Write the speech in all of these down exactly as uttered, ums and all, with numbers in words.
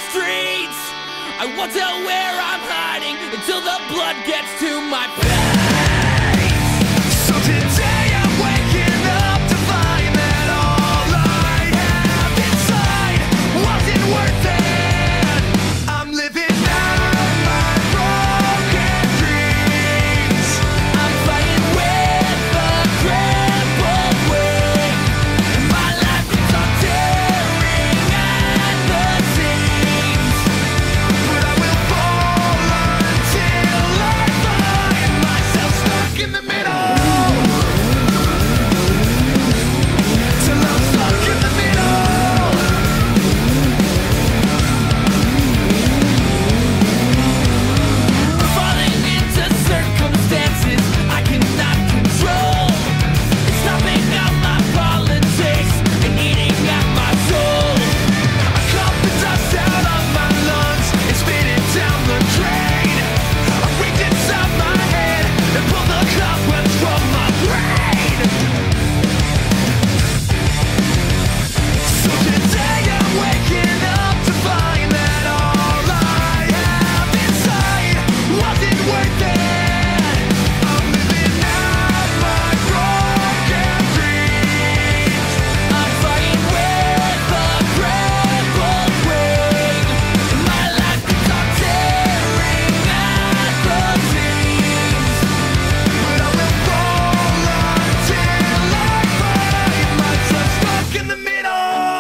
streets. I won't tell where I'm hiding until the blood gets to my face. So today I'm waking up to find that all I have inside wasn't worth it. I'm living out my broken dreams. I'm fighting with a crippled wing. My life keeps on tearing at the seams, but I will fall until I find myself stuck in the middle. Till I'm stuck in the middle. Falling into circumstances I cannot control. It's stopping out my politics and eating at my soul. I cut the dust out of my lungs and spit it down the drain. I reach inside my head and pull the cobwebs from my brain. So today I'm waking up to find that all I have inside wasn't worth it. I'm living out my broken dreams. I'm fighting with a crippled wing. My life keeps on tearing at the seams, but I will fall until I find myself stuck in the middle.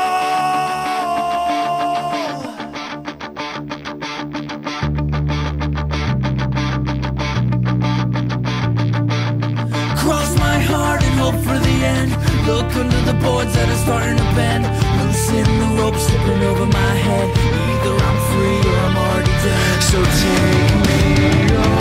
Cross my heart and hope for the end. Look under the boards that are starting to bend. Loosen the rope slipping over my head. Either I'm free or I'm already dead. So take me on.